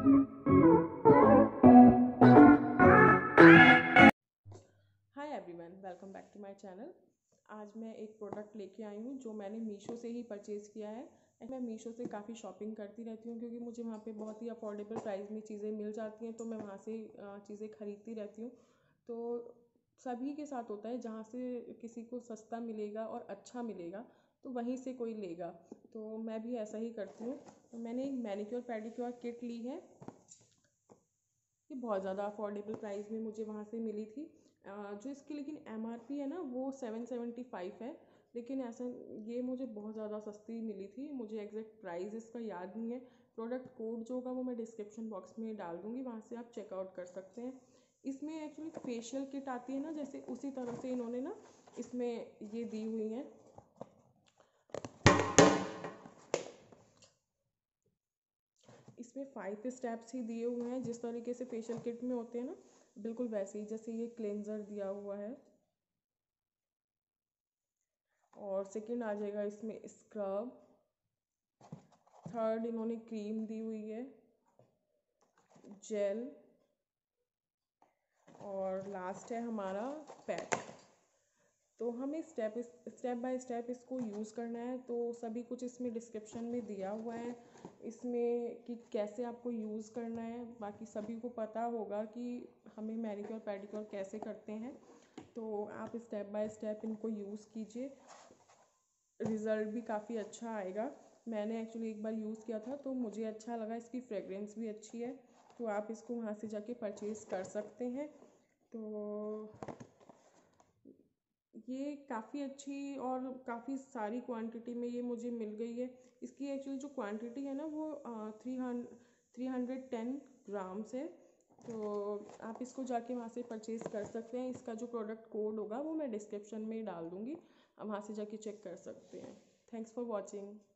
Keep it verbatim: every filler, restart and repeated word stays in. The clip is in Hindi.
Hi everyone, welcome back to my channel. आज मैं एक प्रोडक्ट लेके आई हूँ जो मैंने मीशो से ही परचेज़ किया है। मैं मीशो से काफ़ी शॉपिंग करती रहती हूँ क्योंकि मुझे वहाँ पे बहुत ही अफोर्डेबल प्राइस में चीज़ें मिल जाती हैं, तो मैं वहाँ से चीज़ें ख़रीदती रहती हूँ। तो सभी के साथ होता है, जहाँ से किसी को सस्ता मिलेगा और अच्छा मिलेगा तो वहीं से कोई लेगा, तो मैं भी ऐसा ही करती हूँ। तो मैंने एक मैनिक्योर पेडिक्योर किट ली है। ये बहुत ज़्यादा अफोर्डेबल प्राइस में मुझे वहाँ से मिली थी। जो इसकी लेकिन एम आर पी है ना वो सेवन सेवेंटी फाइव है, लेकिन ऐसा ये मुझे बहुत ज़्यादा सस्ती मिली थी। मुझे एग्जैक्ट प्राइस इसका याद नहीं है। प्रोडक्ट कोड जो होगा वो मैं डिस्क्रिप्शन बॉक्स में डाल दूँगी, वहाँ से आप चेकआउट कर सकते हैं। इसमें एक्चुअली फेशियल किट आती है ना, जैसे उसी तरह से इन्होंने ना इसमें ये दी हुई हैं। इसमें फाइव स्टेप्स ही दिए हुए हैं, जिस तरीके से फेशियल किट में होते हैं ना, बिल्कुल वैसे ही। जैसे ये क्लेंजर दिया हुआ है, और सेकंड आ जाएगा इसमें स्क्रब। थर्ड इन्होंने क्रीम दी हुई है, जेल, और लास्ट है हमारा पैक। तो हमें स्टेप स्टेप बाय स्टेप इसको यूज़ करना है। तो सभी कुछ इसमें डिस्क्रिप्शन में दिया हुआ है इसमें कि कैसे आपको यूज़ करना है। बाकी सभी को पता होगा कि हमें मैनिक्योर पेडिक्योर कैसे करते हैं, तो आप स्टेप बाय स्टेप इनको यूज़ कीजिए, रिज़ल्ट भी काफ़ी अच्छा आएगा। मैंने एक्चुअली एक बार यूज़ किया था तो मुझे अच्छा लगा, इसकी फ्रेगरेंस भी अच्छी है, तो आप इसको वहाँ से जाके परचेज़ कर सकते हैं। तो ये काफ़ी अच्छी और काफ़ी सारी क्वांटिटी में ये मुझे मिल गई है। इसकी एक्चुअली जो क्वांटिटी है ना वो three hundred three hundred ten grams है। तो आप इसको जाके वहाँ से परचेज़ कर सकते हैं। इसका जो प्रोडक्ट कोड होगा वो मैं डिस्क्रिप्शन में डाल दूँगी, आप वहाँ से जाके चेक कर सकते हैं। Thanks for watching.